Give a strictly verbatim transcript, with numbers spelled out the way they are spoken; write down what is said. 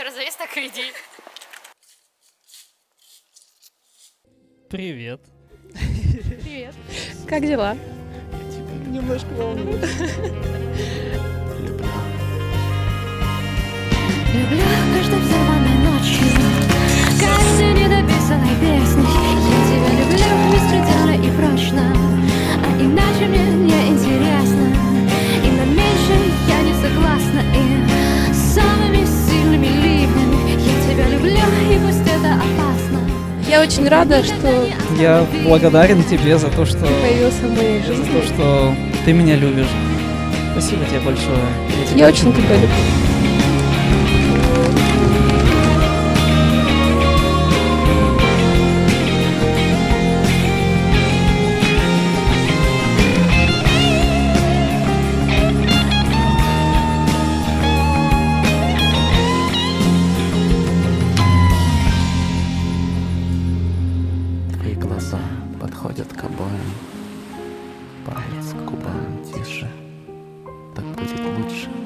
Мерзавец, так и иди. Привет. Привет. Как дела? Я тебя немножко волную. Люблю. Люблю каждой взорванной ночью, каждой недописанной песней. Я тебя люблю беспредельно и прочно, а иначе мне не интересно. И на меньшее я не согласна, и самыми сильными ливнями я тебя люблю, и пусть это опасно. Я очень рада, что Я благодарен тебе за то, что появился в моей за жизни. то, что ты меня любишь. Спасибо тебе большое. тебя Я очень тебя люблю. Твои глаза подходят к обоим, палец к губам тише, так будет лучше.